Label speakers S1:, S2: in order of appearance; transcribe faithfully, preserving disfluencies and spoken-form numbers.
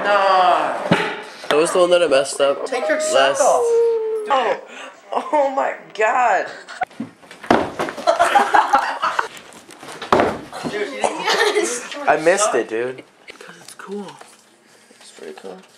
S1: That was the one that I messed up.
S2: Take your sock
S1: last...
S2: off.
S1: Oh, oh my god.
S2: Dude, you didn't
S1: I missed it, dude. Because it's cool. It's pretty cool.